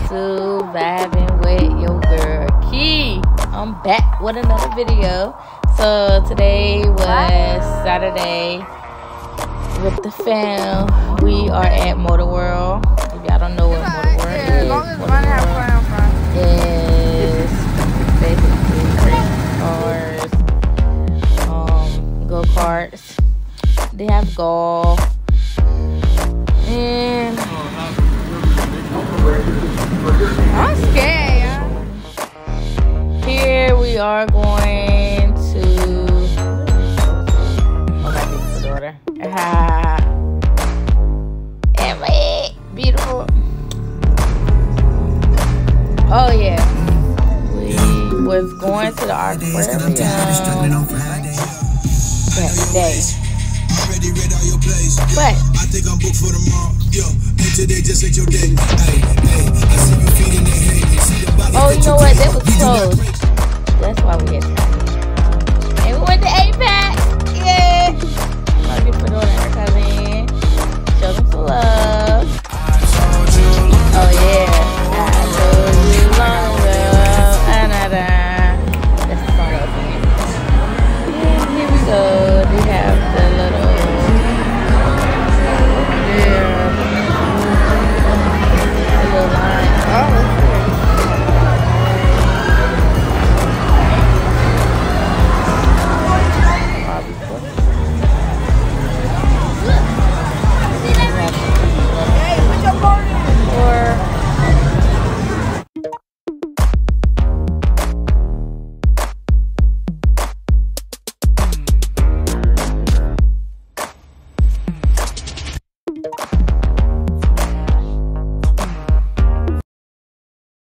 to Vibing with your girl Key. I'm back with another video. So today was Saturday with the fam. We are at Motor World. If y'all don't know what Motor World is, as long as money have fun. is basically cars, go-karts. They have golf. And I'm scared. Here we are going to. Oh, my beautiful daughter. Emily, beautiful. Oh yeah, we was going to the aquarium that day. But I think I'm booked for tomorrow. Yo, and today just ain't your day. Oh, you know what? That was closed. That's why we had time. And we went to